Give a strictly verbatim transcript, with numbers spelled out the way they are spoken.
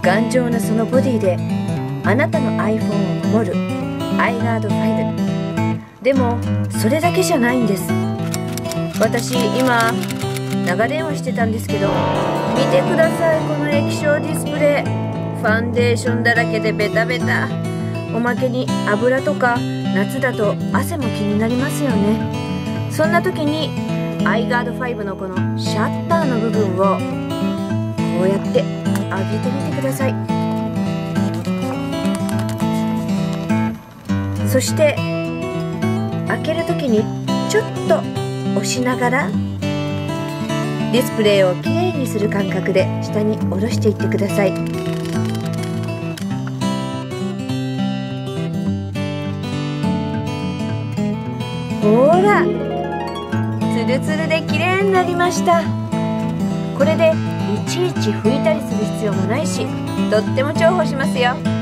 頑丈なそのボディであなたの iPhone を守る iGuard ファイブ。でもそれだけじゃないんです。私今長電話してたんですけど、見てください、この液晶ディスプレイ。ファンデーションだらけでベタベタ。おまけに油とか夏だと汗も気になりますよね。そんな時に iGuard ファイブのこのシャッターの部分をこうやって上げてみてください。そして開ける時にちょっと押しながらディスプレイをきれいにする感覚で下に下ろしていってください。ほら、ツルツルできれいになりました。これでいちいち拭いたりする必要もないし、とっても重宝しますよ。